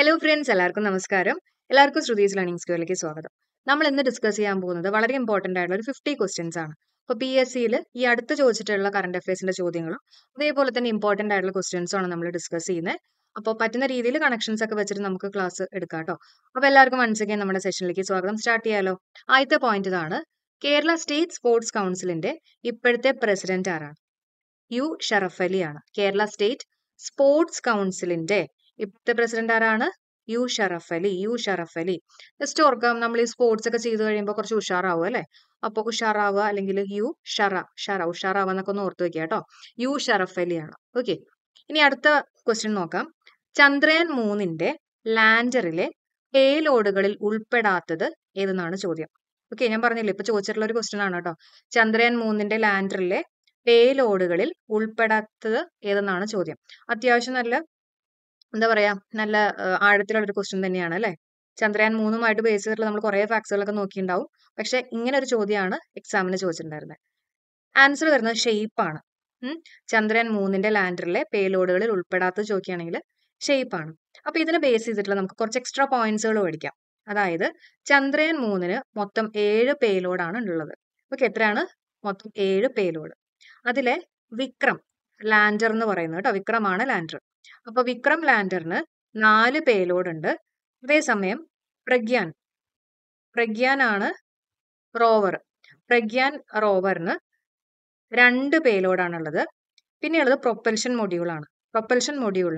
Hello friends, എല്ലാവർക്കും നമസ്കാരം. എല്ലാവർക്കും ശ്രുതീസ് ലേണിംഗ് സ്കൂളിലേക്ക് സ്വാഗതം. നമ്മൾ ഇന്ന് ഡിസ്കസ് ചെയ്യാൻ പോകുന്നത് വളരെ ഇമ്പോർട്ടന്റ് ആയിട്ടുള്ള ഒരു 50 ക്വസ്റ്റ്യൻസ് ആണ്. അപ്പോൾ PSCയിൽ ഈ അടുത്ത് ചോദിച്ചിട്ടുള്ള കറണ്ട് അഫയേഴ്സിന്റെ ചോദ്യങ്ങളും അതേപോലെ തന്നെ ഇമ്പോർട്ടന്റ് ആയിട്ടുള്ള ക്വസ്റ്റ്യൻസും ആണ് നമ്മൾ ഡിസ്കസ് ചെയ്യുന്നത്. അപ്പോൾ പറ്റുന്ന രീതിയിൽ കണക്ഷൻസ് ഒക്കെ വെച്ചിട്ട് നമുക്ക് ക്ലാസ് എടുക്കാം കേട്ടോ. അപ്പോൾ എല്ലാവർക്കും വൺസ് അഗൈൻ നമ്മുടെ സെഷനിലേക്ക് സ്വാഗതം. സ്റ്റാർട്ട് ചെയ്യാലോ. ആദ്യത്തെ പോയിന്റ് ഇതാണ്: കേരള സ്റ്റേറ്റ് സ്പോർട്സ് കൗൺസിലിന്റെ ഇപ്പോഴത്തെ പ്രസിഡന്റ് ആരാണ്? യു ഷറഫ് അലി ആണ്. കേരള സ്റ്റേറ്റ് സ്പോർട്സ് കൗൺസിലിന്റെ ഇപ്പോഴത്തെ പ്രസിഡന്റ് ആരാണ്? യു ഷറഫ് അലി. ജസ്റ്റ് ഓർക്കാം, നമ്മൾ ഈ സ്പോർട്സ് ഒക്കെ ചെയ്തു കഴിയുമ്പോൾ കുറച്ച് ഉഷാറാവും അല്ലെ? അപ്പൊ ഉഷാറാവുക അല്ലെങ്കിൽ ഉഷാറാവുക എന്നൊക്കെ ഒന്ന് ഓർത്ത് വെക്കുക കേട്ടോ. യു ഷറഫ് അലി ആണ്. ഓക്കെ, ഇനി അടുത്ത ക്വസ്റ്റ്യൻ നോക്കാം. ചന്ദ്രയാൻ 3ന്റെ ലാൻഡറിലെ പേലോഡുകളിൽ ഉൾപ്പെടാത്തത് ഏതെന്നാണ് ചോദ്യം. ഓക്കെ, ഞാൻ പറഞ്ഞില്ലേ ഇപ്പൊ ചോദിച്ചിട്ടുള്ള ഒരു ക്വസ്റ്റ്യൻ ആണ് കേട്ടോ. ചന്ദ്രയാൻ 3ന്റെ ലാൻഡറിലെ പേലോഡുകളിൽ ഉൾപ്പെടാത്തത് ഏതെന്നാണ് ചോദ്യം. അത്യാവശ്യം നല്ല എന്താ പറയാ, നല്ല ആഴത്തിലുള്ള ഒരു ക്വസ്റ്റ്യൻ തന്നെയാണ് അല്ലെ. ചന്ദ്രയാൻ 3ഉമായിട്ട് ബേസ് ചെയ്തിട്ടുള്ള നമ്മൾ കുറെ ഫാക്ട്സുകളൊക്കെ നോക്കിയിട്ടുണ്ടാവും. പക്ഷെ ഇങ്ങനെ ഒരു ചോദ്യമാണ് എക്സാമിന് ചോദിച്ചിട്ടുണ്ടായിരുന്നത്. ആൻസർ വരുന്നത് ഷെയ്പ്പ് ആണ്. ചന്ദ്രയാൻ 3ന്റെ ലാൻഡറിലെ പേലോഡുകളിൽ ഉൾപ്പെടാത്തത് ചോദിക്കുകയാണെങ്കിൽ ഷെയ്പ്പ് ആണ്. അപ്പൊ ഇതിനെ ബേസ് ചെയ്തിട്ടുള്ള നമുക്ക് കുറച്ച് എക്സ്ട്രാ പോയിന്റ്സുകൾ മേടിക്കാം. അതായത് ചന്ദ്രയാൻ 3ന് മൊത്തം 7 പേലോഡാണ് ഉള്ളത്. ഓക്കെ, എത്രയാണ്? മൊത്തം 7 പേലോഡ്. അതിലെ വിക്രം ലാൻഡർ എന്ന് പറയുന്നത് കേട്ടോ, വിക്രമാണ് ലാൻഡർ. അപ്പൊ വിക്രം ലാൻഡറിന് 4 പേലോഡ് ഉണ്ട്. അതേസമയം പ്രഗ്യാൻ ആണ് റോവർ. പ്രഗ്യാൻ റോവറിന് 2 പേലോഡാണുള്ളത്. പിന്നെയുള്ളത് പ്രൊപ്പൽഷൻ മൊഡ്യൂളാണ്. പ്രൊപ്പൽഷൻ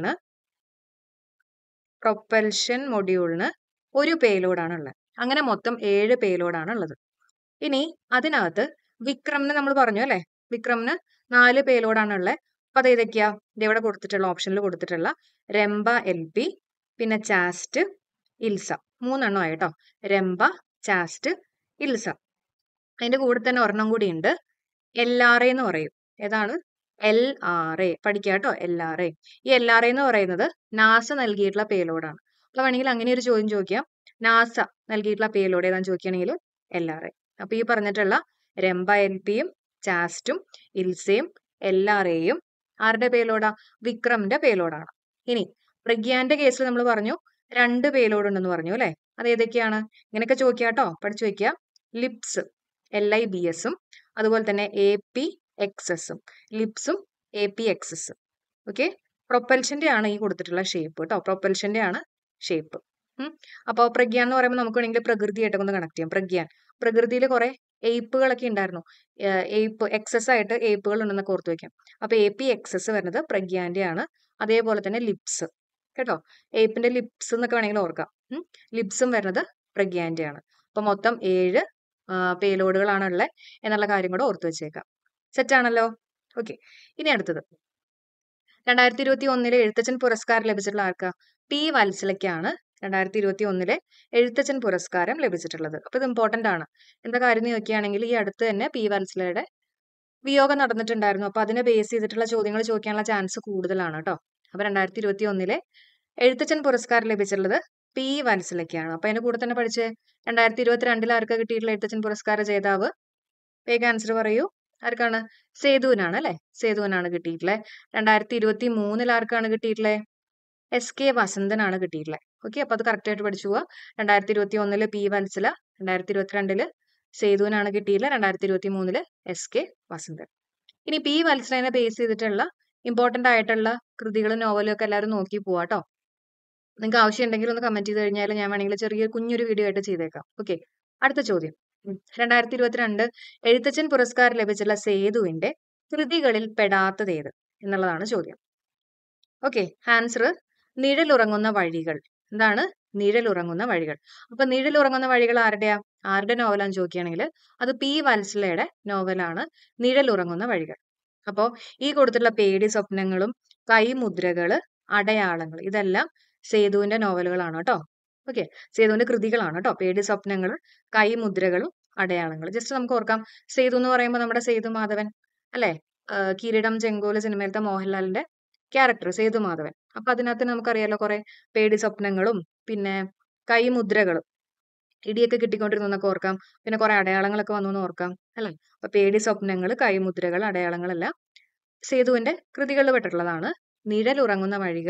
മൊഡ്യൂളിന് 1 പേലോഡാണ് ഉള്ളത്. അങ്ങനെ മൊത്തം 7 പേലോഡാണ് ഉള്ളത്. ഇനി അതിനകത്ത് വിക്രമിന് നമ്മൾ പറഞ്ഞു അല്ലെ, വിക്രമിന് 4 പേലോഡാണ് ഉള്ളത്. അപ്പൊ അത് ഏതൊക്കെയാ? ഇവിടെ കൊടുത്തിട്ടുള്ള ഓപ്ഷനിൽ കൊടുത്തിട്ടുള്ള രംഭ LP, പിന്നെ ചാസ്റ്റ്, ഇൽസ, 3 ആയിട്ടോ. രംഭ, ചാസ്റ്റ്, ഇൽസ. അതിന്റെ കൂടെ തന്നെ ഒരെണ്ണം കൂടി ഉണ്ട്, LRA എന്ന് പറയും. ഏതാണ്? LRA. പഠിക്കുക കേട്ടോ, LRA. ഈ LRA എന്ന് പറയുന്നത് നാസ നൽകിയിട്ടുള്ള പേലോഡാണ്. അപ്പൊ വേണമെങ്കിൽ അങ്ങനെ ഒരു ചോദ്യം ചോദിക്കാം, നാസ നൽകിയിട്ടുള്ള പേലോഡ് ഏതാണെന്ന് ചോദിക്കുകയാണെങ്കിൽ LRA. അപ്പൊ ഈ പറഞ്ഞിട്ടുള്ള രംഭ LPയും ചാസ്റ്റും ഇൽസയും LRAയും ആരുടെ പേലോഡാ? വിക്രമിന്റെ പേലോഡാണ്. ഇനി പ്രഗ്യാന്റെ കേസിൽ നമ്മൾ പറഞ്ഞു 2 പേലോഡ് ഉണ്ടെന്ന് പറഞ്ഞു അല്ലെ. അത് ഏതൊക്കെയാണ്? ഇങ്ങനെയൊക്കെ ചോദിക്കാട്ടോ, പഠിച്ചു വെക്കുക. ലിപ്സ് LIBSും അതുപോലെ തന്നെ APXSും. ലിപ്സും APXSും. ഓക്കെ, പ്രൊപ്പൽഷന്റെ ആണ് ഈ കൊടുത്തിട്ടുള്ള ഷേപ്പ് കേട്ടോ. പ്രൊപ്പൽഷന്റെ ആണ് ഷേപ്പ്. അപ്പോൾ പ്രഗ്യാൻ എന്ന് പറയുമ്പോൾ നമുക്ക് വേണമെങ്കിൽ പ്രകൃതിയായിട്ട് ഒന്ന് കണക്ട് ചെയ്യാം. പ്രകൃതിയിൽ കുറെ എയ്പ്പുകളൊക്കെ ഉണ്ടായിരുന്നു. എക്സസ് ആയിട്ട് എയ്പ്പുകൾ ഉണ്ടെന്നൊക്കെ ഓർത്ത് വെക്കാം. അപ്പൊ APXS വരുന്നത് പ്രഗ്യാന്റെ ആണ്. അതേപോലെ തന്നെ ലിപ്സ് കേട്ടോ, എയ്പ്പിന്റെ ലിപ്സ് എന്നൊക്കെ വേണമെങ്കിൽ ഓർക്കാം. ലിപ്സും വരുന്നത് പ്രഗ്യാന്റെ ആണ്. അപ്പൊ മൊത്തം 7 പേലോഡുകളാണ് ഉള്ളത് എന്നുള്ള കാര്യം കൂടെ ഓർത്ത് വെച്ചേക്കാം. സെറ്റ് ആണല്ലോ. ഓക്കെ, ഇനി അടുത്തത് 2021 എഴുത്തച്ഛൻ പുരസ്കാരം ലഭിച്ചിട്ടുള്ള ആർക്കാ? P. വത്സലയ്ക്കാണ് 2021 എഴുത്തച്ഛൻ പുരസ്കാരം ലഭിച്ചിട്ടുള്ളത്. അപ്പൊ ഇത് ഇമ്പോർട്ടന്റ് ആണ്. എന്താ കാര്യം നോക്കുകയാണെങ്കിൽ ഈ അടുത്ത് തന്നെ P. വത്സലയുടെ വിയോഗം നടന്നിട്ടുണ്ടായിരുന്നു. അപ്പൊ അതിനെ ബേസ് ചെയ്തിട്ടുള്ള ചോദ്യങ്ങൾ ചോദിക്കാനുള്ള ചാൻസ് കൂടുതലാണ് കേട്ടോ. അപ്പൊ 2021 എഴുത്തച്ഛൻ പുരസ്കാരം ലഭിച്ചിട്ടുള്ളത് P. വത്സലയ്ക്കാണ്. അപ്പൊ അതിന്റെ കൂടെ തന്നെ പഠിച്ച് 2022 ആർക്കാ കിട്ടിയിട്ടുള്ള എഴുത്തച്ഛൻ പുരസ്കാര ജേതാവ്? വേഗം ആൻസർ പറയൂ. ആർക്കാണ്? സേതുവിനാണ് അല്ലെ. സേതുവിനാണ് കിട്ടിയിട്ടുള്ളത്. 2023 ആർക്കാണ് കിട്ടിയിട്ടുള്ളത്? SK വസന്തനാണ് കിട്ടിയിട്ടുള്ളത്. ഓക്കെ, അപ്പൊ അത് കറക്റ്റ് ആയിട്ട് പഠിച്ചു പോവാ. 2021 P. വത്സല, 2022 സേതുവിനാണ് കിട്ടിയിട്ടുള്ളത്, 2023 SK വസന്തൻ. ഇനി P. വത്സലനെ ബേസ് ചെയ്തിട്ടുള്ള ഇമ്പോർട്ടന്റ് ആയിട്ടുള്ള കൃതികളും നോവലും ഒക്കെ എല്ലാവരും നോക്കി പോവാട്ടോ. നിങ്ങൾക്ക് ആവശ്യം ഉണ്ടെങ്കിൽ ഒന്ന് കമന്റ് ചെയ്ത് കഴിഞ്ഞാൽ ഞാൻ വേണമെങ്കിൽ ചെറിയ കുഞ്ഞൊരു വീഡിയോ ആയിട്ട് ചെയ്തേക്കാം. ഓക്കെ, അടുത്ത ചോദ്യം. 2022 എഴുത്തച്ഛൻ പുരസ്കാരം ലഭിച്ചിട്ടുള്ള സേതുവിന്റെ കൃതികളിൽ പെടാത്തത് ഏത് എന്നുള്ളതാണ് ചോദ്യം. ഓക്കെ, ആൻസർ നിഴലുറങ്ങുന്ന വഴികൾ. എന്താണ്? നിഴലുറങ്ങുന്ന വഴികൾ. അപ്പൊ നിഴലുറങ്ങുന്ന വഴികൾ ആരുടെ നോവലാന്ന് ചോദിക്കുകയാണെങ്കിൽ അത് P. വത്സലയുടെ നോവലാണ് നിഴലുറങ്ങുന്ന വഴികൾ. അപ്പോ ഈ കൊടുത്തിട്ടുള്ള പേടി സ്വപ്നങ്ങളും കൈമുദ്രകള് അടയാളങ്ങൾ ഇതെല്ലാം സേതുവിന്റെ നോവലുകളാണ് കേട്ടോ. ഓക്കെ, സേതുവിന്റെ കൃതികളാണ് കേട്ടോ. പേടി സ്വപ്നങ്ങൾ, കൈമുദ്രകളും അടയാളങ്ങൾ. ജസ്റ്റ് നമുക്ക് ഓർക്കാം, സേതു എന്ന് പറയുമ്പോൾ നമ്മുടെ സേതു മാധവൻ അല്ലെ, കിരീടം ചെങ്കോല് സിനിമയിലത്തെ മോഹൻലാലിന്റെ ക്യാരക്ടർ സേതു മാധവൻ. അപ്പൊ അതിനകത്ത് നമുക്കറിയാലോ കുറെ പേടി സ്വപ്നങ്ങളും പിന്നെ കൈമുദ്രകളും ഇടിയൊക്കെ കിട്ടിക്കൊണ്ടിരുന്നു എന്നൊക്കെ ഓർക്കാം. പിന്നെ കുറെ അടയാളങ്ങളൊക്കെ വന്നു എന്ന് ഓർക്കാം അല്ലെ. അപ്പൊ പേടി സ്വപ്നങ്ങൾ, കൈമുദ്രകൾ, അടയാളങ്ങളെല്ലാം സേതുവിന്റെ കൃതികളിൽ പെട്ടിട്ടുള്ളതാണ്. നിഴലുറങ്ങുന്ന വഴികൾ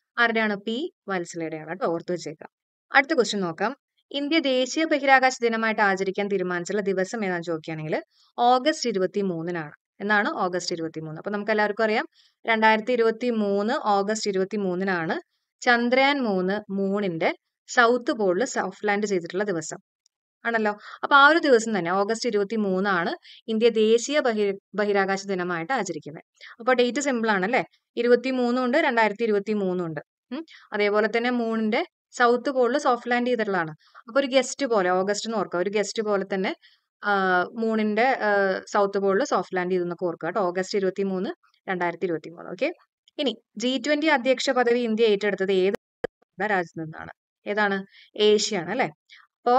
ആരുടെയാണ്? പി വത്സലയുടെയാണ് കേട്ടോ, ഓർത്ത് വെച്ചേക്കാം. അടുത്ത ക്വസ്റ്റ്യൻ നോക്കാം. ഇന്ത്യ ദേശീയ ബഹിരാകാശ ദിനമായിട്ട് ആചരിക്കാൻ തീരുമാനിച്ചുള്ള ദിവസം ഏതാണെന്ന് ചോദിക്കുകയാണെങ്കിൽ ഓഗസ്റ്റ് 23-നാണ്. എന്നാണ്? ഓഗസ്റ്റ് 23. അപ്പൊ നമുക്ക് എല്ലാവർക്കും അറിയാം 2023 ഓഗസ്റ്റ് 23-നാണ് ചന്ദ്രയാൻ 3 മൂണിന്റെ സൗത്ത് പോളിൽ സോഫ്റ്റ് ലാൻഡ് ചെയ്തിട്ടുള്ള ദിവസം ആണല്ലോ. അപ്പൊ ആ ഒരു ദിവസം തന്നെ ഓഗസ്റ്റ് 23-നാണ് ഇന്ത്യ ദേശീയ ബഹിരാകാശ ദിനമായിട്ട് ആചരിക്കുന്നത്. അപ്പൊ ഡേറ്റ് സിമ്പിൾ ആണ് അല്ലെ. 23 ഉണ്ട്, 2023 ഉണ്ട്. അതേപോലെ തന്നെ മൂണിന്റെ സൗത്ത് പോളിൽ സോഫ്റ്റ് ലാൻഡ് ചെയ്തിട്ടുള്ളതാണ്. അപ്പൊ ഒരു ഗസ്റ്റ് പോലെ, ഓഗസ്റ്റ് എന്ന് ഓർക്കുക, ഒരു ഗസ്റ്റ് പോലെ തന്നെ മൂണിന്റെ സൗത്ത് പോളിൽ സോഫ്റ്റ് ലാൻഡ് ചെയ്തെന്നൊക്കെ ഓർക്കുക കേട്ടോ. ഓഗസ്റ്റ് 23, 2023. ഓക്കെ. ഇനി G20 അധ്യക്ഷ പദവി ഇന്ത്യ ഏറ്റെടുത്തത് ഏത് രാജ്യത്തു നിന്നാണ്? ഏതാണ്? ഏഷ്യ ആണ് അല്ലെ. അപ്പോ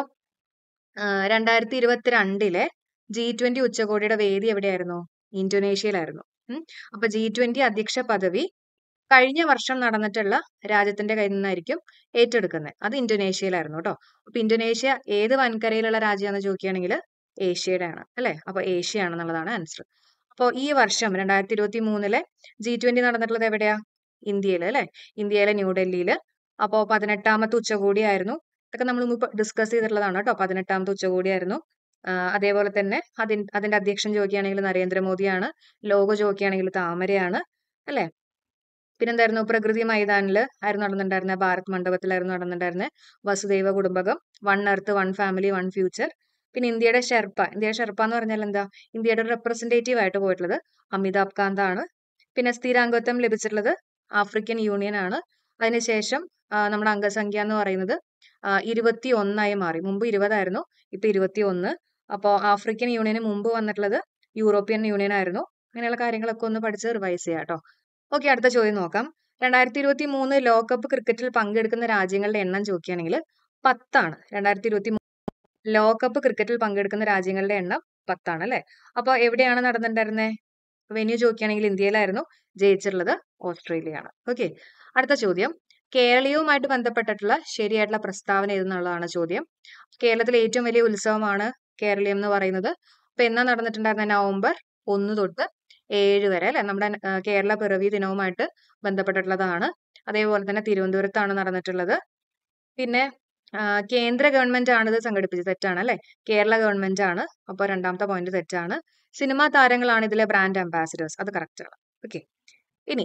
2022-ലെ G20 ഉച്ചകോടിയുടെ വേദി എവിടെയായിരുന്നു? ഇന്തോനേഷ്യയിലായിരുന്നു. അപ്പൊ G20 അധ്യക്ഷ പദവി കഴിഞ്ഞ വർഷം നടന്നിട്ടുള്ള രാജ്യത്തിന്റെ കയ്യിൽ നിന്നായിരിക്കും ഏറ്റെടുക്കുന്നത്. അത് ഇന്തോനേഷ്യയിലായിരുന്നു കേട്ടോ. അപ്പൊ ഇന്തോനേഷ്യ ഏത് വൻകരയിലുള്ള രാജ്യമാണെന്ന് ചോദിക്കുകയാണെങ്കിൽ ഏഷ്യയുടെ ആണ് അല്ലെ. അപ്പൊ ഏഷ്യ ആണെന്നുള്ളതാണ് ആൻസർ. അപ്പോൾ ഈ വർഷം 2023-ലെ G20 നടന്നിട്ടുള്ളത് എവിടെയാ? ഇന്ത്യയിൽ അല്ലെ. ഇന്ത്യയിലെ ന്യൂഡൽഹിയിൽ. അപ്പോ 18ാമത്തെ ഉച്ചകോടിയായിരുന്നു. ഇതൊക്കെ നമ്മൾ മുമ്പ് ഡിസ്കസ് ചെയ്തിട്ടുള്ളതാണ് കേട്ടോ. 18ാമത്തെ ഉച്ചകോടിയായിരുന്നു. അതേപോലെ തന്നെ അതിന്റെ അധ്യക്ഷൻ ചോദിക്കുകയാണെങ്കിൽ നരേന്ദ്രമോദിയാണ്. ലോഗോ ചോദിക്കുകയാണെങ്കിൽ താമരയാണ് അല്ലെ. പിന്നെന്തായിരുന്നു? പ്രകൃതി മൈതാനിൽ ആയിരുന്നു നടന്നിട്ടുണ്ടായിരുന്നത്? ഭാരത് മണ്ഡപത്തിലായിരുന്നു നടന്നിട്ടുണ്ടായിരുന്നത്. വസുദൈവ കുടുംബകം, one earth, one family, one future. പിന്നെ ഇന്ത്യയുടെ ഷെർപ്പ എന്ന് പറഞ്ഞാൽ എന്താ? ഇന്ത്യയുടെ റെപ്രസെന്റേറ്റീവ് ആയിട്ട് പോയിട്ടുള്ളത് അമിതാഭ് കാന്ത് ആണ്. പിന്നെ സ്ഥിരാംഗത്വം ലഭിച്ചിട്ടുള്ളത് ആഫ്രിക്കൻ യൂണിയൻ ആണ്. അതിനുശേഷം നമ്മുടെ അംഗസംഖ്യ എന്ന് പറയുന്നത് 21 മാറി. മുമ്പ് 20 ആയിരുന്നു, ഇപ്പൊ 21. അപ്പോൾ ആഫ്രിക്കൻ യൂണിയന് മുമ്പ് വന്നിട്ടുള്ളത് യൂറോപ്യൻ യൂണിയൻ ആയിരുന്നു. അങ്ങനെയുള്ള കാര്യങ്ങളൊക്കെ ഒന്ന് പഠിച്ച് റിവൈസ് ചെയ്യാം കേട്ടോ. ഓക്കെ, അടുത്ത ചോദ്യം നോക്കാം. 2023 ലോകകപ്പ് ക്രിക്കറ്റിൽ പങ്കെടുക്കുന്ന രാജ്യങ്ങളുടെ എണ്ണം ചോദിക്കുകയാണെങ്കിൽ 10 ആണ്. 2023 ലോകകപ്പ് ക്രിക്കറ്റിൽ പങ്കെടുക്കുന്ന രാജ്യങ്ങളുടെ എണ്ണം 10 ആണ് അല്ലെ. അപ്പൊ എവിടെയാണ് നടന്നിട്ടുണ്ടായിരുന്നത്? വെന്യൂ ചോദിക്കുകയാണെങ്കിൽ ഇന്ത്യയിലായിരുന്നു. ജയിച്ചിട്ടുള്ളത് ഓസ്ട്രേലിയയാണ്. ഓക്കെ. അടുത്ത ചോദ്യം. കേരളീയവുമായിട്ട് ബന്ധപ്പെട്ടിട്ടുള്ള ശരിയായിട്ടുള്ള പ്രസ്താവന ഏതെന്നുള്ളതാണ് ചോദ്യം. കേരളത്തിലെ ഏറ്റവും വലിയ ഉത്സവമാണ് കേരളീയം എന്ന് പറയുന്നത്. അപ്പൊ എന്നാ നടന്നിട്ടുണ്ടായിരുന്നത്? നവംബർ 1 തൊട്ട് 7 വരെ അല്ലെ. നമ്മുടെ കേരള പിറവി ദിനവുമായിട്ട് ബന്ധപ്പെട്ടിട്ടുള്ളതാണ്. അതേപോലെ തന്നെ തിരുവനന്തപുരത്താണ് നടന്നിട്ടുള്ളത്. പിന്നെ കേന്ദ്ര ഗവൺമെന്റ് ആണ് ഇത് സംഘടിപ്പിച്ചത്. തെറ്റാണ് അല്ലെ. കേരള ഗവൺമെന്റ് ആണ്. അപ്പൊ രണ്ടാമത്തെ പോയിന്റ് തെറ്റാണ്. സിനിമാ താരങ്ങളാണ് ഇതിലെ ബ്രാൻഡ് അംബാസിഡേഴ്സ്. അത് കറക്റ്റ് ആണ്. ഓക്കെ. ഇനി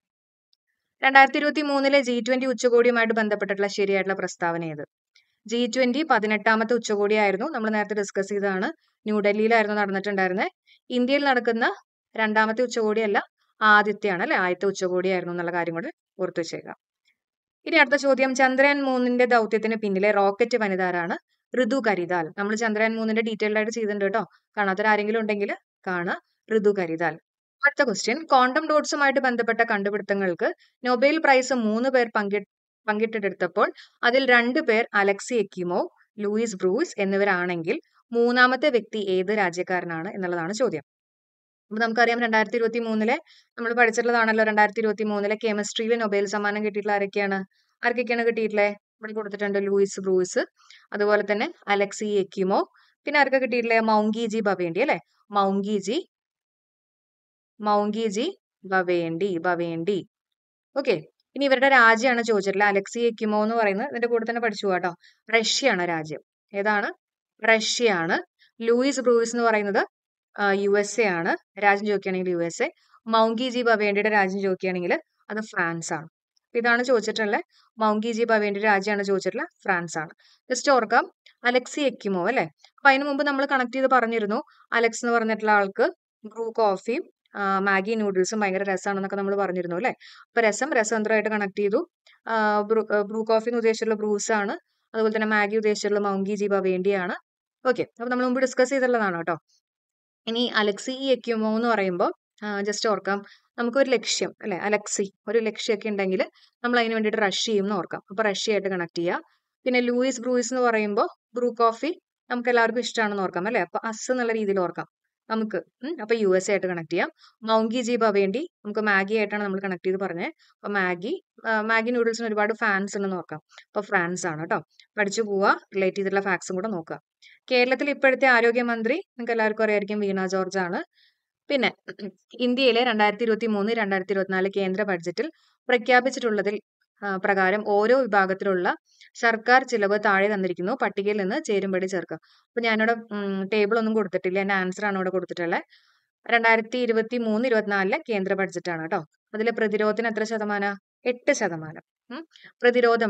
2023-ലെ G20 ഉച്ചകോടിയുമായിട്ട് ബന്ധപ്പെട്ടിട്ടുള്ള ശരിയായിട്ടുള്ള പ്രസ്താവന ഏത്? G20 18ാമത്തെ ഉച്ചകോടിയായിരുന്നു. നമ്മൾ നേരത്തെ ഡിസ്കസ് ചെയ്തതാണ്. ന്യൂഡൽഹിയിലായിരുന്നു നടന്നിട്ടുണ്ടായിരുന്നത്. ഇന്ത്യയിൽ നടക്കുന്ന രണ്ടാമത്തെ ഉച്ചകോടിയല്ല, ആദ്യത്തെയാണ് അല്ലെ. ആദ്യത്തെ ഉച്ചകോടിയായിരുന്നു എന്നുള്ള കാര്യം കൂടെ ഓർത്തു വെച്ചേക്കാം. ഇനി അടുത്ത ചോദ്യം. ചന്ദ്രയാൻ 3-ന്റെ ദൗത്യത്തിന് പിന്നിലെ റോക്കറ്റ് വനിതാരാണ്? ഋതു കരിതാൽ. നമ്മൾ ചന്ദ്രയാൻ 3-ന്റെ ഡീറ്റെയിൽഡ് ആയിട്ട് ചെയ്തിട്ടുണ്ട് കേട്ടോ. കാണാത്തവരാരെങ്കിലും ഉണ്ടെങ്കിൽ കാണുക. ഋതു കരിതാൽ. അടുത്ത ക്വസ്റ്റ്യൻ. ക്വാണ്ടം ഡോട്ട്സുമായിട്ട് ബന്ധപ്പെട്ട കണ്ടുപിടുത്തങ്ങൾക്ക് നൊബേൽ പ്രൈസ് 3 പേർ പങ്കിട്ടെടുത്തപ്പോൾ അതിൽ 2 പേർ അലക്സി എക്യുമോവ്, ലൂയിസ് ബ്രൂസ് എന്നിവരാണെങ്കിൽ മൂന്നാമത്തെ വ്യക്തി ഏത് രാജ്യക്കാരനാണ് എന്നുള്ളതാണ് ചോദ്യം. അപ്പൊ നമുക്കറിയാം 2023-ലെ നമ്മൾ പഠിച്ചിട്ടുള്ളതാണല്ലോ. 2023-ലെ കെമിസ്ട്രിയിൽ നൊബേൽ സമ്മാനം കിട്ടിയിട്ടുള്ള ആർക്കൊക്കെയാണ് കിട്ടിയിട്ടില്ലേ? ഇവിടെ കൊടുത്തിട്ടുണ്ട്. ലൂയിസ് ബ്രൂസ്, അതുപോലെ തന്നെ അലക്സി എക്യുമോവ്. പിന്നെ ആർക്കാ കിട്ടിയിട്ടില്ലേ? മൗങ്കി ജി ബവേണ്ടി അല്ലെ. Moungi G Bawendi. ഓക്കെ. ഇനി ഇവരുടെ രാജ്യമാണ് ചോദിച്ചിട്ടുള്ളത്. അലക്സി എക്യുമോ എന്ന് പറയുന്നത് ഇതിന്റെ കൂടെ തന്നെ പഠിച്ചു കേട്ടോ. റഷ്യയാണ് രാജ്യം. ഏതാണ്? റഷ്യയാണ്. ലൂയിസ് ബ്രൂയിസ് എന്ന് പറയുന്നത് USA ആണ്. രാജ്യം ചോദിക്കുകയാണെങ്കിൽ USA. മൗങ്കി ജി ബവേണ്ടിയുടെ രാജ്യം ചോദിക്കുകയാണെങ്കിൽ അത് ഫ്രാൻസ് ആണ്. ഇതാണ് ചോദിച്ചിട്ടുള്ളത്. മൗങ്കി ജി ബവേണ്ടിയുടെ രാജ്യമാണ് ചോദിച്ചിട്ടുള്ളത്. ഫ്രാൻസ് ആണ്. ജസ്റ്റ് ഓർക്കാം, അലക്സി എക്യുമോ അല്ലെ. അപ്പൊ അതിനു മുമ്പ് നമ്മൾ കണക്ട് ചെയ്ത് പറഞ്ഞിരുന്നു. അലക്സ് എന്ന് പറഞ്ഞിട്ടുള്ള ആൾക്ക് ബ്രൂ കോഫിയും മാഗി നൂഡിൽസും ഭയങ്കര രസമാണെന്നൊക്കെ നമ്മൾ പറഞ്ഞിരുന്നു അല്ലെ. അപ്പൊ രസതന്ത്രമായിട്ട് കണക്ട് ചെയ്തു. ബ്രൂ കോഫി എന്ന് ഉദ്ദേശിച്ചിട്ടുള്ള ബ്രൂസ് ആണ്. അതുപോലെ തന്നെ മാഗി ഉദ്ദേശിച്ചിട്ടുള്ള മൗങ്കി ജി ബവേണ്ടിയാണ്. ഓക്കെ. അപ്പൊ നമ്മൾ മുമ്പ് ഡിസ്കസ് ചെയ്തിട്ടുള്ളതാണ് കേട്ടോ. ഇനി അലക്സി എക്യുമോ എന്ന് പറയുമ്പോൾ ജസ്റ്റ് ഓർക്കാം, നമുക്കൊരു ലക്ഷ്യം അല്ലെ. അലക്സി ഒരു ലക്ഷ്യമൊക്കെ ഉണ്ടെങ്കിൽ നമ്മൾ അതിന് വേണ്ടിയിട്ട് റഷ് ചെയ്യും എന്ന് ഓർക്കാം. അപ്പൊ റഷ്യ ആയിട്ട് കണക്ട് ചെയ്യുക. പിന്നെ ലൂയിസ് ബ്രൂയിസ് എന്ന് പറയുമ്പോൾ ബ്രൂ കോഫി നമുക്ക് എല്ലാവർക്കും ഇഷ്ടമാണെന്ന് ഓർക്കാം അല്ലെ. അപ്പൊ അസ് എന്നുള്ള രീതിയിൽ ഓർക്കാം നമുക്ക്. അപ്പൊ USA ആയിട്ട് കണക്ട് ചെയ്യാം. മൗങ്കി ജി ബവേണ്ടി നമുക്ക് മാഗി ആയിട്ടാണ് നമ്മൾ കണക്ട് ചെയ്ത് പറഞ്ഞത്. അപ്പൊ മാഗി നൂഡിൽസിന് ഒരുപാട് ഫാൻസ് ഉണ്ടെന്ന് നോക്കാം. അപ്പൊ ഫ്രാൻസ് ആണ് കേട്ടോ. പഠിച്ചു പോവുക. റിലേറ്റ് ചെയ്തിട്ടുള്ള ഫാക്ട്സും കൂടെ നോക്കുക. കേരളത്തിൽ ഇപ്പോഴത്തെ ആരോഗ്യമന്ത്രി നിങ്ങൾക്ക് എല്ലാവർക്കും അറിയായിരിക്കും, വീണ ജോർജ് ആണ്. പിന്നെ ഇന്ത്യയിലെ 2023-2024 കേന്ദ്ര ബഡ്ജറ്റിൽ പ്രഖ്യാപിച്ചിട്ടുള്ളതിൽ പ്രകാരം ഓരോ വിഭാഗത്തിലുള്ള സർക്കാർ ചിലവ് താഴെ തന്നിരിക്കുന്നു. പട്ടികയിൽ നിന്ന് ചേരുംപടി ചേർക്കുക. അപ്പൊ ഞാനിവിടെ ടേബിൾ ഒന്നും കൊടുത്തിട്ടില്ല. എന്റെ ആൻസർ ആണ് ഇവിടെ കൊടുത്തിട്ടുള്ളത്. 2023-24 കേന്ദ്ര ബഡ്ജറ്റ് ആണ് കേട്ടോ. അതിലെ പ്രതിരോധത്തിന് എത്ര ശതമാനം? 8%. പ്രതിരോധം,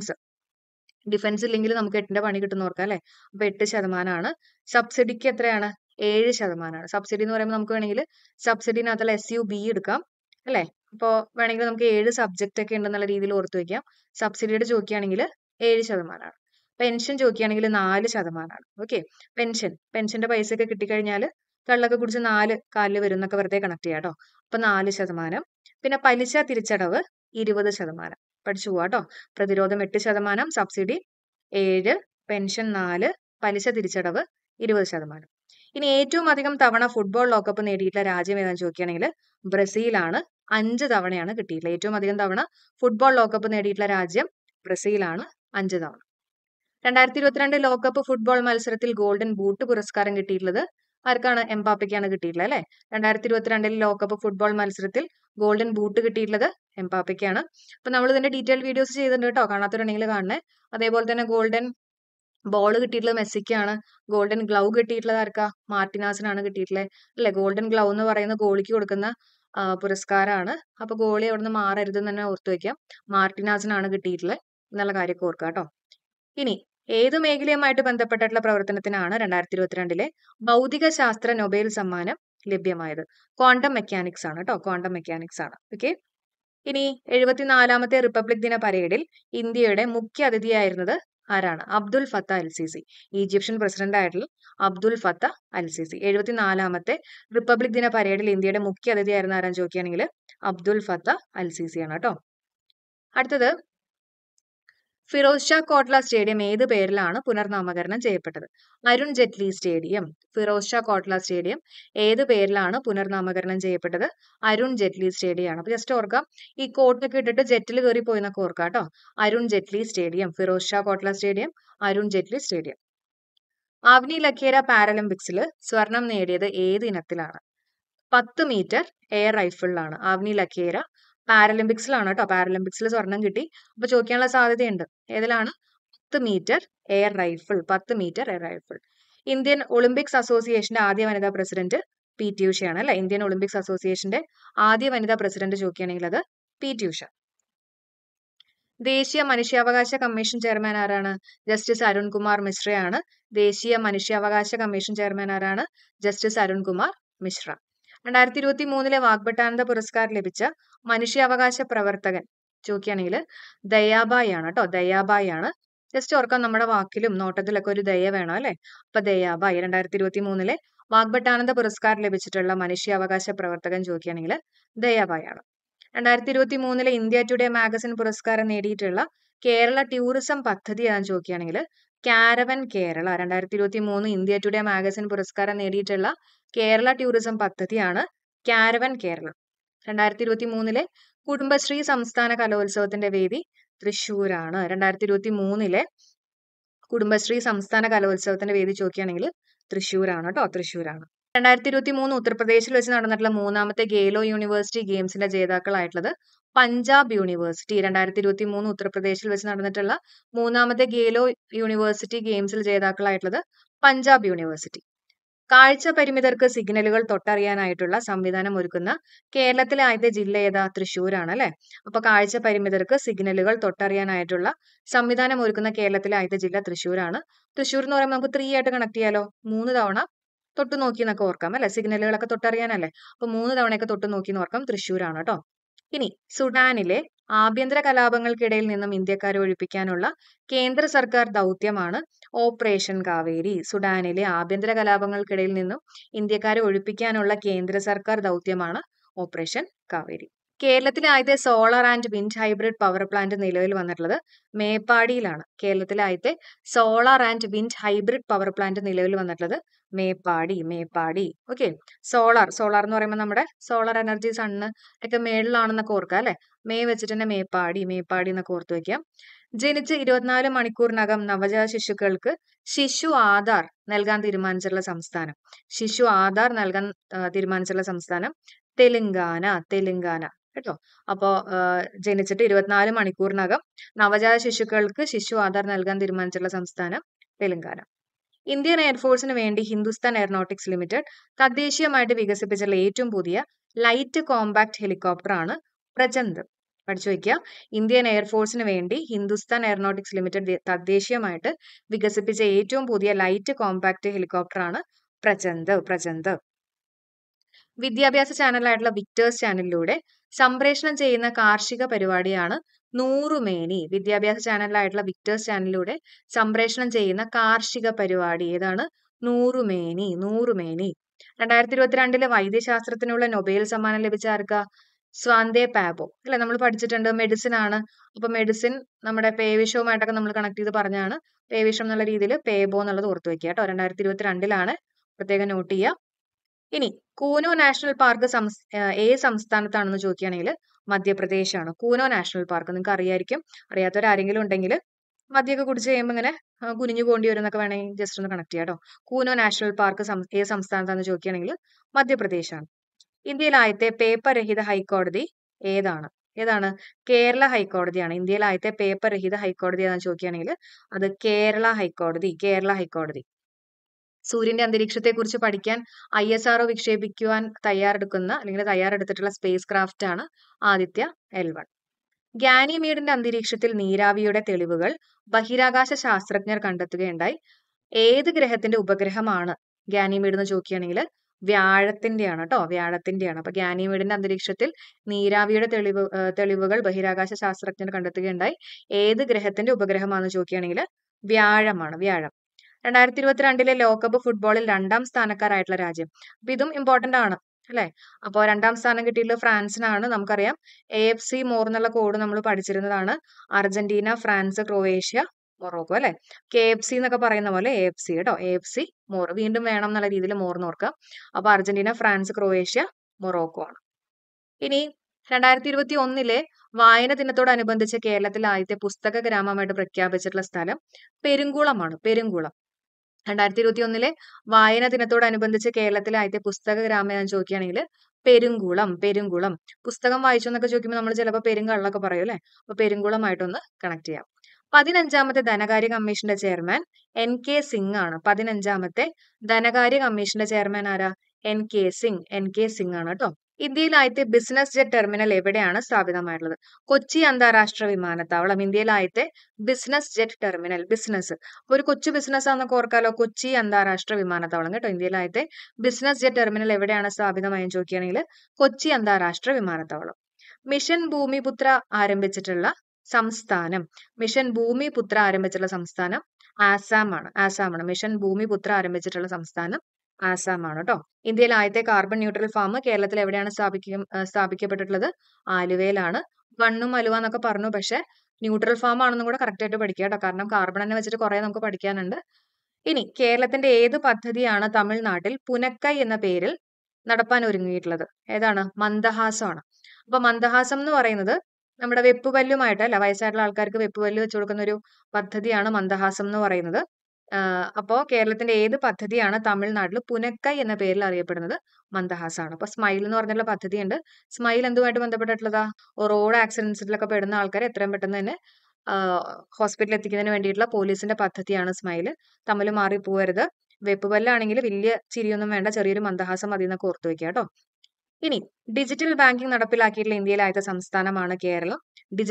ഡിഫൻസ് ഇല്ലെങ്കിൽ നമുക്ക് 8ന്റെ പണി കിട്ടുന്ന ഓർക്കാം അല്ലെ. അപ്പൊ 8% സബ്സിഡിക്ക് എത്രയാണ്? 7%. സബ്സിഡി എന്ന് പറയുമ്പോൾ നമുക്ക് വേണമെങ്കിൽ സബ്സിഡിനകത്തുള്ള SUB എടുക്കാം അല്ലെ. അപ്പോൾ വേണമെങ്കിൽ നമുക്ക് 7 സബ്ജക്റ്റ് ഒക്കെ ഉണ്ടെന്നുള്ള രീതിയിൽ ഓർത്ത് വെക്കാം. സബ്സിഡിയുടെ ചോദിക്കുകയാണെങ്കിൽ 7%. പെൻഷൻ ചോദിക്കുകയാണെങ്കിൽ 4%. ഓക്കെ. പെൻഷന്റെ പൈസ ഒക്കെ കിട്ടിക്കഴിഞ്ഞാൽ കള്ളൊക്കെ കുടിച്ച് 4 കാലിൽ വരും എന്നൊക്കെ വെറുതെ കണക്ട് ചെയ്യാം കേട്ടോ. അപ്പൊ 4%. പിന്നെ പലിശ തിരിച്ചടവ് 20%. പഠിച്ചു പോവാ കേട്ടോ. പ്രതിരോധം 8%, സബ്സിഡി 7, പെൻഷൻ 4, പലിശ തിരിച്ചടവ് 20%. ഇനി ഏറ്റവും അധികം തവണ ഫുട്ബോൾ ലോകകപ്പ് നേടിയിട്ടുള്ള രാജ്യം ഏതാണെന്ന് ചോദിക്കുകയാണെങ്കിൽ ബ്രസീലാണ്. 5 തവണയാണ് കിട്ടിയിട്ടുള്ളത്. ഏറ്റവും അധികം തവണ ഫുട്ബോൾ ലോകകപ്പ് നേടിയിട്ടുള്ള രാജ്യം ബ്രസീലാണ്, 5 തവണ. 2022 ലോകകപ്പ് ഫുട്ബോൾ മത്സരത്തിൽ ഗോൾഡൻ ബൂട്ട് പുരസ്കാരം കിട്ടിയിട്ടുള്ളത് ആർക്കാണ്? എംബാപ്പയ്ക്കാണ് കിട്ടിയിട്ടുള്ളത് അല്ലെ. 2022 ലോകകപ്പ് ഫുട്ബോൾ മത്സരത്തിൽ ഗോൾഡൻ ബൂട്ട് കിട്ടിയിട്ടുള്ളത് എംബാപ്പയ്ക്കാണ്. അപ്പൊ നമ്മൾ ഇതിന്റെ ഡീറ്റെയിൽ വീഡിയോസ് ചെയ്തിട്ടുണ്ട് കേട്ടോ. കാണാത്തവരുണ്ടെങ്കിൽ കാണണേ. അതേപോലെ തന്നെ ഗോൾഡൻ ബോൾ കിട്ടിയിട്ടുള്ളത് മെസ്സിക്കാണ്. ഗോൾഡൻ ഗ്ലൗ കിട്ടിയിട്ടുള്ളത് ആർക്കാ? മാർട്ടിനാസിനാണ് കിട്ടിയിട്ടുള്ളത് അല്ലെ. ഗോൾഡൻ ഗ്ലൗ എന്ന് പറയുന്നത് ഗോളിക്ക് കൊടുക്കുന്ന പുരസ്കാരമാണ്. അപ്പൊ ഗോളി അവിടെ നിന്ന് മാറരുതെന്ന് തന്നെ ഓർത്തു വെക്കാം. മാർട്ടിനാസിനാണ് കിട്ടിയിട്ടുള്ളത് എന്നുള്ള കാര്യമൊക്കെ ഓർക്കുക കേട്ടോ. ഇനി ഏത് മേഖലയുമായിട്ട് ബന്ധപ്പെട്ടിട്ടുള്ള പ്രവർത്തനത്തിനാണ് 2022 ഭൗതിക ശാസ്ത്ര നൊബേൽ സമ്മാനം ലഭ്യമായത്? ക്വാണ്ടം മെക്കാനിക്സ് ആണ് കേട്ടോ. ക്വാണ്ടം മെക്കാനിക്സ് ആണ്. ഓക്കെ. ഇനി 74ാമത്തെ റിപ്പബ്ലിക് ദിന പരേഡിൽ ഇന്ത്യയുടെ മുഖ്യ അതിഥിയായിരുന്നത് ആരാണ്? Abdel Fattah el Sisi. Egyptian president ആയിട്ടുള്ള അബ്ദുൽ ഫത്ത അൽ സിസി. 74ാമത്തെ റിപ്പബ്ലിക് ദിന പരേഡിൽ ഇന്ത്യയുടെ മുഖ്യ അതിഥിയായിരുന്ന ആരാന്ന് ചോദിക്കുകയാണെങ്കിൽ അബ്ദുൽ ഫത്ത അൽ സിസി ആണ് കേട്ടോ. അടുത്തത്, ഫിറോസ് ഷാ കോട്ട്ല സ്റ്റേഡിയം ഏത് പേരിലാണ് പുനർനാമകരണം ചെയ്യപ്പെട്ടത്? അരുൺ ജെയ്റ്റ്ലി സ്റ്റേഡിയം. ഫിറോസ് ഷാ കോട്ട്ല സ്റ്റേഡിയം ഏത് പേരിലാണ് പുനർനാമകരണം ചെയ്യപ്പെട്ടത്? അരുൺ ജെയ്റ്റ്ലി സ്റ്റേഡിയം ആണ്. അപ്പൊ ജസ്റ്റ് ഓർക്കാം, ഈ കോട്ടൊക്കെ ഇട്ടിട്ട് ജെറ്റിൽ കയറി പോയി എന്നൊക്കെ ഓർക്കാം കേട്ടോ. Arun Jaitley stadium, Feroz Shah Kotla stadium, Arun Jaitley stadium. Avani Lekhara പാരലിമ്പിക്സിൽ സ്വർണം നേടിയത് ഏത് ഇനത്തിലാണ്? 10 മീറ്റർ എയർ റൈഫിളിലാണ്. ആവ്നി ലഖേര പാരലിമ്പിക്സിലാണ് കേട്ടോ. പാരലിമ്പിക്സിൽ സ്വർണം കിട്ടി. അപ്പൊ ചോദിക്കാനുള്ള സാധ്യതയുണ്ട്. ഏതിലാണ്? 10 metre air rifle. 10 metre air rifle. Indian Olympics അസോസിയേഷന്റെ ആദ്യ വനിതാ പ്രസിഡന്റ് PT ഉഷയാണ് അല്ലെ. ഇന്ത്യൻ ഒളിമ്പിക്സ് അസോസിയേഷന്റെ ആദ്യ വനിതാ പ്രസിഡന്റ് ചോദിക്കുകയാണെങ്കിൽ അത് PT ഉഷ. ദേശീയ മനുഷ്യാവകാശ കമ്മീഷൻ ചെയർമാൻ ആരാണ്? ജസ്റ്റിസ് അരുൺകുമാർ മിശ്രയാണ്. ദേശീയ മനുഷ്യാവകാശ കമ്മീഷൻ ചെയർമാൻ ആരാണ്? ജസ്റ്റിസ് അരുൺകുമാർ മിശ്ര. 2023 വാഗ്ഭട്ടാനന്ദ പുരസ്കാരം ലഭിച്ച മനുഷ്യാവകാശ പ്രവർത്തകൻ ചോദിക്കുകയാണെങ്കിൽ ദയാബായി ആണ് കേട്ടോ. ദയാബായി ആണ്. ജസ്റ്റ് ഓർക്കാം, നമ്മുടെ വാക്കിലും നോട്ടത്തിലൊക്കെ ഒരു ദയ വേണം അല്ലെ. അപ്പൊ ദയാബായി 2023 വാഗ്ഭട്ടാനന്ദ പുരസ്കാരം ലഭിച്ചിട്ടുള്ള മനുഷ്യാവകാശ പ്രവർത്തകൻ ചോദിക്കുകയാണെങ്കിൽ ദയാബായി ആണ്. 2023 ഇന്ത്യ ടുഡേ മാഗസിൻ പുരസ്കാരം നേടിയിട്ടുള്ള കേരള ടൂറിസം പദ്ധതി ഏതാണെന്ന് ചോദിക്കുകയാണെങ്കിൽ caravan Kerala. 2023 India Today magazine പുരസ്കാരം നേടിയിട്ടുള്ള കേരള ടൂറിസം പദ്ധതിയാണ് കാരവൻ കേരള. 2023 കുടുംബശ്രീ സംസ്ഥാന കലോത്സവത്തിന്റെ വേദി തൃശ്ശൂരാണ്. 2023 കുടുംബശ്രീ സംസ്ഥാന കലോത്സവത്തിന്റെ വേദി ചോദിക്കുകയാണെങ്കിൽ തൃശ്ശൂരാണ് കേട്ടോ. തൃശ്ശൂരാണ്. 2023 ഉത്തർപ്രദേശിൽ വെച്ച് നടന്നിട്ടുള്ള 3ാമത്തെ ഗേലോ യൂണിവേഴ്സിറ്റി ഗെയിംസിന്റെ ജേതാക്കളായിട്ടുള്ളത് പഞ്ചാബ് യൂണിവേഴ്സിറ്റി. 2023 ഉത്തർപ്രദേശിൽ വെച്ച് നടന്നിട്ടുള്ള 3ാമത്തെ ഗേലോ യൂണിവേഴ്സിറ്റി ഗെയിംസിൽ ജേതാക്കളായിട്ടുള്ളത് പഞ്ചാബ് യൂണിവേഴ്സിറ്റി. കാഴ്ച പരിമിതർക്ക് സിഗ്നലുകൾ തൊട്ടറിയാനായിട്ടുള്ള സംവിധാനം ഒരുക്കുന്ന കേരളത്തിലെ ആദ്യത്തെ ജില്ല ഏതാ? തൃശ്ശൂരാണ് അല്ലെ. അപ്പൊ കാഴ്ച പരിമിതർക്ക് സിഗ്നലുകൾ തൊട്ടറിയാനായിട്ടുള്ള സംവിധാനം ഒരുക്കുന്ന കേരളത്തിലെ ആദ്യത്തെ ജില്ല തൃശ്ശൂരാണ്. തൃശ്ശൂർ എന്ന് പറയുമ്പോൾ നമുക്ക് 3 ആയിട്ട് കണക്ട് ചെയ്യാലോ. 3 തവണ തൊട്ട് നോക്കി എന്നൊക്കെ ഓർക്കാം അല്ലെ. സിഗ്നലുകളൊക്കെ തൊട്ടറിയാനല്ലേ. അപ്പൊ 3 തവണയൊക്കെ തൊട്ട് നോക്കി എന്ന് ഓർക്കാം. തൃശ്ശൂരാണ് കേട്ടോ. ഇനി സുഡാനിലെ ആഭ്യന്തര കലാപങ്ങൾക്കിടയിൽ നിന്നും ഇന്ത്യക്കാരെ ഒഴിപ്പിക്കാനുള്ള കേന്ദ്ര സർക്കാർ ദൗത്യമാണ് ഓപ്പറേഷൻ കാവേരി. സുഡാനിലെ ആഭ്യന്തര കലാപങ്ങൾക്കിടയിൽ നിന്നും ഇന്ത്യക്കാരെ ഒഴിപ്പിക്കാനുള്ള കേന്ദ്ര സർക്കാർ ദൗത്യമാണ് ഓപ്പറേഷൻ കാവേരി. കേരളത്തിലെ ആദ്യത്തെ solar and wind hybrid power plant നിലവിൽ വന്നിട്ടുള്ളത് മേപ്പാടിയിലാണ്. കേരളത്തിലെ ആദ്യത്തെ solar and wind hybrid power plant നിലവിൽ വന്നിട്ടുള്ളത് മേപ്പാടി. ഓക്കെ. സോളാർ എന്ന് പറയുമ്പോൾ നമ്മുടെ സോളാർ എനർജി സണ്ണ് ഒക്കെ മേളിലാണെന്നൊക്കെ ഓർക്കാം അല്ലെ. വെച്ചിട്ട് തന്നെ മേപ്പാടി എന്നൊക്കെ ഓർത്തു വെക്കാം. ജനിച്ച് 24 മണിക്കൂറിനകം നവജാത ശിശുക്കൾക്ക് ശിശു ആധാർ നൽകാൻ തീരുമാനിച്ചിട്ടുള്ള സംസ്ഥാനം തെലുങ്കാന കേട്ടോ. അപ്പോൾ ജനിച്ചിട്ട് 24 മണിക്കൂറിനകം നവജാത ശിശുക്കൾക്ക് ശിശു ആധാർ നൽകാൻ തീരുമാനിച്ചിട്ടുള്ള സംസ്ഥാനം തെലങ്കാന. ഇന്ത്യൻ എയർഫോഴ്സിന് വേണ്ടി ഹിന്ദുസ്ഥാൻ എയറോനോട്ടിക്സ് ലിമിറ്റഡ് തദ്ദേശീയമായിട്ട് വികസിപ്പിച്ചുള്ള ഏറ്റവും പുതിയ ലൈറ്റ് കോമ്പാക്ട് ഹെലികോപ്റ്റർ ആണ് പ്രചന്ദ്. പഠിച്ചു വയ്ക്കുക. ഇന്ത്യൻ എയർഫോഴ്സിന് വേണ്ടി ഹിന്ദുസ്ഥാൻ എയറോനോട്ടിക്സ് ലിമിറ്റഡ് തദ്ദേശീയമായിട്ട് വികസിപ്പിച്ച ഏറ്റവും പുതിയ ലൈറ്റ് കോമ്പാക്ട് ഹെലികോപ്റ്റർ ആണ് പ്രചന്ദ്. വിദ്യാഭ്യാസ ചാനലായിട്ടുള്ള വിക്ടേഴ്സ് ചാനലിലൂടെ സംപ്രേഷണം ചെയ്യുന്ന കാർഷിക പരിപാടിയാണ് നൂറുമേനി. വിദ്യാഭ്യാസ ചാനലായിട്ടുള്ള വിക്ടേഴ്സ് ചാനലിലൂടെ സംപ്രേഷണം ചെയ്യുന്ന കാർഷിക പരിപാടി ഏതാണ്? നൂറുമേനി. 2022 വൈദ്യശാസ്ത്രത്തിനുള്ള നൊബേൽ സമ്മാനം ലഭിച്ച ആർക്കാ? സ്വാന്തേ പാബോ അല്ലെ, നമ്മൾ പഠിച്ചിട്ടുണ്ട്. മെഡിസിൻ ആണ്. അപ്പൊ മെഡിസിൻ നമ്മുടെ പേവിഷവുമായിട്ടൊക്കെ നമ്മൾ കണക്ട് ചെയ്ത് പറഞ്ഞാണ്. പേവിഷം എന്നുള്ള രീതിയിൽ പേബോ എന്നുള്ളത് ഓർത്തു വെക്കുക കേട്ടോ. 2022 പ്രത്യേകം നോട്ട് ചെയ്യുക. ഇനി കൂനോ നാഷണൽ പാർക്ക് ഏത് സംസ്ഥാനത്താണെന്ന് ചോദിക്കുകയാണെങ്കിൽ മധ്യപ്രദേശാണ്. കൂനോ നാഷണൽ പാർക്ക് നിങ്ങൾക്ക് അറിയായിരിക്കും. അറിയാത്തവരാരെങ്കിലും ഉണ്ടെങ്കിൽ മദ്യമൊക്കെ കുടിച്ച് കഴിയുമ്പോൾ ഇങ്ങനെ കുനിഞ്ഞു പോകേണ്ടി വരും എന്നൊക്കെ വേണമെങ്കിൽ ജസ്റ്റ് ഒന്ന് കണക്ട് ചെയ്യാം കേട്ടോ. കൂനോ നാഷണൽ പാർക്ക് ഏത് സംസ്ഥാനത്താണെന്ന് ചോദിക്കുകയാണെങ്കിൽ മധ്യപ്രദേശാണ്. ഇന്ത്യയിലെ ആദ്യത്തെ പേപ്പർ രഹിത ഹൈക്കോടതി ഏതാണ്? കേരള ഹൈക്കോടതിയാണ്. ഇന്ത്യയിലെ ആദ്യത്തെ പേപ്പർ രഹിത ഹൈക്കോടതി ഏതാണെന്ന് ചോദിക്കുകയാണെങ്കിൽ അത് കേരള ഹൈക്കോടതി. സൂര്യന്റെ അന്തരീക്ഷത്തെ കുറിച്ച് പഠിക്കാൻ ISRO വിക്ഷേപിക്കുവാൻ തയ്യാറെടുത്തിട്ടുള്ള സ്പേസ് ക്രാഫ്റ്റ് ആണ് ആദിത്യ L1. ഗാനിമീഡിന്റെ അന്തരീക്ഷത്തിൽ നീരാവിയുടെ തെളിവുകൾ ബഹിരാകാശ ശാസ്ത്രജ്ഞർ കണ്ടെത്തുകയുണ്ടായി. ഏത് ഗ്രഹത്തിന്റെ ഉപഗ്രഹമാണ് ഗാനിമീഡ് എന്ന് ചോദിക്കുകയാണെങ്കിൽ വ്യാഴത്തിന്റെയാണ് കേട്ടോ. വ്യാഴത്തിന്റെയാണ്. അപ്പൊ ഗാനിമീഡിന്റെ അന്തരീക്ഷത്തിൽ നീരാവിയുടെ തെളിവുകൾ ബഹിരാകാശ ശാസ്ത്രജ്ഞർ കണ്ടെത്തുകയുണ്ടായി. ഏത് ഗ്രഹത്തിന്റെ ഉപഗ്രഹമാണെന്ന് ചോദിക്കുകയാണെങ്കിൽ വ്യാഴമാണ്. 2022 ലോകകപ്പ് ഫുട്ബോളിൽ 2ാം സ്ഥാനക്കാരായിട്ടുള്ള രാജ്യം. അപ്പൊ ഇതും ഇമ്പോർട്ടന്റ് ആണ് അല്ലെ. അപ്പോൾ 2ാം സ്ഥാനം കിട്ടിയിട്ടുള്ള ഫ്രാൻസിനാണ്. നമുക്കറിയാം AFC മോർ എന്നുള്ള കോഡ് നമ്മൾ പഠിച്ചിരുന്നതാണ്. അർജന്റീന, ഫ്രാൻസ്, ക്രൊയേഷ്യ, മൊറോക്കോ അല്ലെ. KFC എന്നൊക്കെ പറയുന്ന പോലെ AFC കേട്ടോ. AFC മോർ വീണ്ടും വേണം എന്നുള്ള രീതിയിൽ മോർന്ന് ഓർക്കുക. അപ്പൊ അർജന്റീന, ഫ്രാൻസ്, ക്രൊയേഷ്യ, മൊറോക്കോ ആണ്. ഇനി 2021 വായന ദിനത്തോടനുബന്ധിച്ച് കേരളത്തിലെ ആദ്യത്തെ പുസ്തക ഗ്രാമമായിട്ട് പ്രഖ്യാപിച്ചിട്ടുള്ള സ്ഥലം പെരുങ്കുളമാണ്. 2021 വായന ദിനത്തോടനുബന്ധിച്ച് കേരളത്തിലെ ആദ്യത്തെ പുസ്തക ഗ്രാമം എന്ന് ചോദിക്കുകയാണെങ്കിൽ പെരുങ്കുളം. പുസ്തകം വായിച്ചു എന്നൊക്കെ ചോദിക്കുമ്പോൾ നമ്മൾ ചിലപ്പോൾ പെരുങ്കള്ളൊക്കെ പറയും അല്ലെ. അപ്പൊ പെരുങ്കുളമായിട്ടൊന്ന് കണക്ട് ചെയ്യാം. 15ാമത്തെ ധനകാര്യ കമ്മീഷന്റെ ചെയർമാൻ NK സിംഗ് ആണ്. 15ാമത്തെ ധനകാര്യ കമ്മീഷന്റെ ചെയർമാൻ ആരാ? NK സിംഗ് ആണ് കേട്ടോ. ഇന്ത്യയിൽ ആദ്യത്തെ ബിസിനസ് ജെറ്റ് ടെർമിനൽ എവിടെയാണ് സ്ഥാപിതമായിട്ടുള്ളത്? കൊച്ചി അന്താരാഷ്ട്ര വിമാനത്താവളം. ഇന്ത്യയിൽ ആദ്യത്തെ ബിസിനസ് ജെറ്റ് ടെർമിനൽ. ബിസിനസ് ഒരു കൊച്ചു ബിസിനസ് ആണെന്നൊക്കെ ഓർക്കാലോ. കൊച്ചി അന്താരാഷ്ട്ര വിമാനത്താവളം കേട്ടോ. ഇന്ത്യയിൽ ആദ്യത്തെ ബിസിനസ് ജെറ്റ് ടെർമിനൽ എവിടെയാണ് സ്ഥാപിതമായെന്ന് ചോദിക്കുകയാണെങ്കിൽ കൊച്ചി അന്താരാഷ്ട്ര വിമാനത്താവളം. മിഷൻ ഭൂമിപുത്ര ആരംഭിച്ചിട്ടുള്ള സംസ്ഥാനം ആസാമാണ്. മിഷൻ ഭൂമിപുത്ര ആരംഭിച്ചിട്ടുള്ള സംസ്ഥാനം ആസാമാണ് കേട്ടോ. ഇന്ത്യയിലെ ആദ്യത്തെ കാർബൺ ന്യൂട്രൽ ഫാം കേരളത്തിൽ എവിടെയാണ് സ്ഥാപിക്കപ്പെട്ടിട്ടുള്ളത്? ആലുവയിലാണ്. വണ്ണും അലുവ എന്നൊക്കെ പറഞ്ഞു. പക്ഷെ ന്യൂട്രൽ ഫാം ആണെന്നും കൂടെ കറക്റ്റ് ആയിട്ട് പഠിക്കുക കേട്ടോ. കാരണം കാർബൺ തന്നെ വെച്ചിട്ട് കുറെ നമുക്ക് പഠിക്കാനുണ്ട്. ഇനി കേരളത്തിന്റെ ഏത് പദ്ധതിയാണ് തമിഴ്നാട്ടിൽ പുനക്കൈ എന്ന പേരിൽ നടപ്പാൻ ഒരുങ്ങിയിട്ടുള്ളത്? ഏതാണ്? മന്ദഹാസമാണ്. അപ്പൊ മന്ദഹാസം എന്ന് പറയുന്നത് നമ്മുടെ വെപ്പുപല്ലുമായിട്ട് അല്ല, വയസ്സായിട്ടുള്ള ആൾക്കാർക്ക് വെപ്പുപല്ല് വെച്ചു കൊടുക്കുന്ന ഒരു പദ്ധതിയാണ് മന്ദഹാസം എന്ന് പറയുന്നത്. അപ്പോ കേരളത്തിന്റെ ഏത് പദ്ധതിയാണ് തമിഴ്നാട്ടിൽ പുനക്കൈ എന്ന പേരിൽ അറിയപ്പെടുന്നത്? മന്ദഹാസാണ്. അപ്പൊ സ്മൈൽ എന്ന് പറഞ്ഞുള്ള പദ്ധതിയുണ്ട്. സ്മൈൽ എന്തുമായിട്ട് ബന്ധപ്പെട്ടിട്ടുള്ളതാ? റോഡ് ആക്സിഡൻസിലൊക്കെ പെടുന്ന ആൾക്കാരെ എത്രയും പെട്ടെന്ന് തന്നെ ഹോസ്പിറ്റലിൽ എത്തിക്കുന്നതിന് വേണ്ടിയിട്ടുള്ള പോലീസിന്റെ പദ്ധതിയാണ് സ്മൈൽ. തമ്മിൽ മാറിപ്പോവരുത്. വെപ്പുപല്ലാണെങ്കിൽ വലിയ ചിരിയൊന്നും വേണ്ട, ചെറിയൊരു മന്ദഹാസം മതി എന്നൊക്കെ ഓർത്തു വെക്കുക കേട്ടോ. ഇനി ഡിജിറ്റൽ ബാങ്കിംഗ് നടപ്പിലാക്കിയിട്ടുള്ള ഇന്ത്യയിലെ ആദ്യത്തെ സംസ്ഥാനമാണ് കേരളം.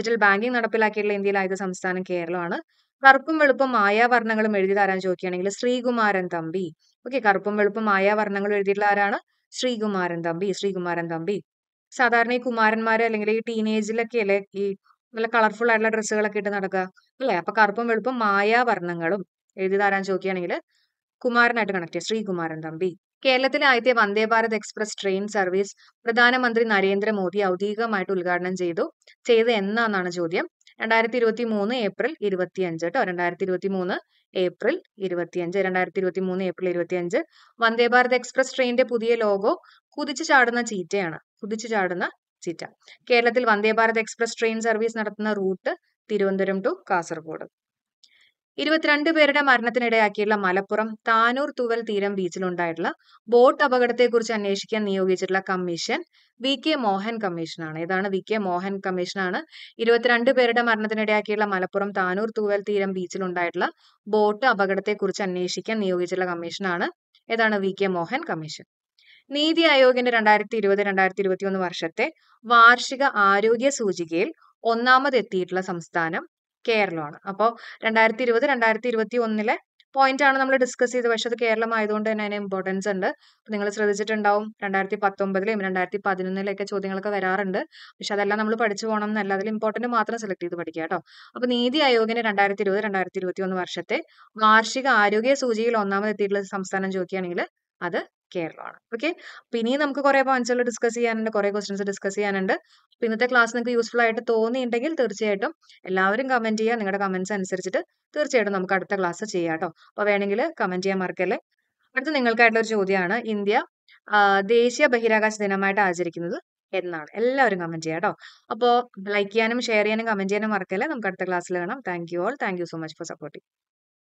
കേരളമാണ്. കറുപ്പും വെളുപ്പും മായാവർണ്ണങ്ങളും എഴുതി തരാൻ ചോദിക്കുകയാണെങ്കിൽ ശ്രീകുമാരൻ തമ്പി. ഓക്കെ, കറുപ്പും വെളുപ്പും മായാവർണ്ണങ്ങളും എഴുതിയിട്ടുള്ള ആരാണ്? ശ്രീകുമാരൻ തമ്പി. സാധാരണ ഈ കുമാരന്മാര് അല്ലെങ്കിൽ ഈ ടീനേജിലൊക്കെ അല്ലേ ഈ നല്ല കളർഫുൾ ആയിട്ടുള്ള ഡ്രസ്സുകളൊക്കെ ഇട്ട് നടക്കുക അല്ലെ. അപ്പൊ കറുപ്പും വെളുപ്പും മായാവർണ്ണങ്ങളും എഴുതി തരാൻ ചോദിക്കുകയാണെങ്കിൽ കുമാരനായിട്ട് കണക്ട് ചെയ്യുക, ശ്രീകുമാരൻ തമ്പി. കേരളത്തിലെ ആദ്യത്തെ Vande Bharat express train service പ്രധാനമന്ത്രി നരേന്ദ്രമോദി ഔദ്യോഗികമായിട്ട് ഉദ്ഘാടനം ചെയ്ത് എന്നാണ് ചോദ്യം? 2023 ഏപ്രിൽ 25 കേട്ടോ. 2023 ഏപ്രിൽ 25. വന്ദേ ഭാരത് എക്സ്പ്രസ് ട്രെയിനിന്റെ പുതിയ ലോഗോ കുതിച്ചു ചാടുന്ന ചീറ്റ. കേരളത്തിൽ Vande Bharat express train service നടത്തുന്ന റൂട്ട് തിരുവനന്തപുരം ടു കാസർഗോഡ്. 22 പേരുടെ മരണത്തിനിടയാക്കിയുള്ള മലപ്പുറം താനൂർ തൂവൽ തീരം ബീച്ചിലുണ്ടായിട്ടുള്ള ബോട്ട് അപകടത്തെക്കുറിച്ച് അന്വേഷിക്കാൻ നിയോഗിച്ചിട്ടുള്ള കമ്മീഷൻ വി.കെ. മോഹൻ കമ്മീഷനാണ്. ഏതാണ്? വി.കെ. മോഹൻ കമ്മീഷനാണ്. 22 പേരുടെ മരണത്തിനിടയാക്കിയുള്ള മലപ്പുറം താനൂർ തൂവൽ തീരം ബീച്ചിലുണ്ടായിട്ടുള്ള ബോട്ട് അപകടത്തെക്കുറിച്ച് അന്വേഷിക്കാൻ നിയോഗിച്ചിട്ടുള്ള കമ്മീഷനാണ്. ഏതാണ്? വി.കെ. മോഹൻ കമ്മീഷൻ. നീതി ആയോഗിന്റെ 2020-2021 വർഷത്തെ വാർഷിക ആരോഗ്യ സൂചികയിൽ ഒന്നാമതെത്തിയിട്ടുള്ള സംസ്ഥാനം കേരളമാണ്. അപ്പോൾ 2020-2021 പോയിന്റ് ആണ് നമ്മൾ ഡിസ്കസ് ചെയ്തത്. പക്ഷെ അത് കേരളം ആയതുകൊണ്ട് തന്നെ അതിന് ഇമ്പോർട്ടൻസ് ഉണ്ട്. നിങ്ങൾ ശ്രദ്ധിച്ചിട്ടുണ്ടാവും 2019-ലും 2011-ലൊക്കെ ചോദ്യങ്ങളൊക്കെ വരാറുണ്ട്. പക്ഷെ അതെല്ലാം നമ്മൾ പഠിച്ചു പോകണം എന്നല്ല, അതിൽ ഇമ്പോർട്ടന്റ് മാത്രം സെലക്ട് ചെയ്ത് പഠിക്കുക കേട്ടോ. അപ്പൊ നീതി ആയോഗിന് 2020-2021 വർഷത്തെ വാർഷിക ആരോഗ്യ സൂചികയിൽ ഒന്നാമതെത്തിയിട്ടുള്ള സംസ്ഥാനം ചോദിക്കുകയാണെങ്കിൽ അത് കേരളമാണ്. ഓക്കെ, അപ്പൊ ഇനിയും നമുക്ക് കുറെ പോയിന്റ്സുകൾ ഡിസ്കസ് ചെയ്യാനുണ്ട്, കുറെ ക്വസ്റ്റ്യൻസ് ഡിസ്കസ് ചെയ്യാനുണ്ട്. അപ്പൊ ഇന്നത്തെ ക്ലാസ് നിങ്ങൾക്ക് യൂസ്ഫുൾ ആയിട്ട് തോന്നിയിട്ടുണ്ടെങ്കിൽ തീർച്ചയായിട്ടും എല്ലാവരും കമന്റ് ചെയ്യുക. നിങ്ങളുടെ കമന്റ്സ് അനുസരിച്ചിട്ട് തീർച്ചയായിട്ടും നമുക്ക് അടുത്ത ക്ലാസ് ചെയ്യാം കേട്ടോ. അപ്പൊ വേണമെങ്കിൽ കമന്റ് ചെയ്യാൻ മറക്കല്ലേ. അടുത്ത നിങ്ങൾക്കായിട്ടുള്ള ഒരു ചോദ്യമാണ്, ഇന്ത്യ ദേശീയ ബഹിരാകാശ ദിനമായിട്ട് ആചരിക്കുന്നത് എന്നാണ്? എല്ലാവരും കമന്റ് ചെയ്യാം കേട്ടോ. അപ്പോൾ ലൈക്ക് ചെയ്യാനും ഷെയർ ചെയ്യാനും കമന്റ് ചെയ്യാനും മറക്കല്ലേ. നമുക്ക് അടുത്ത ക്ലാസ്സിൽ കാണാം. Thank you all. Thank you so much for supporting.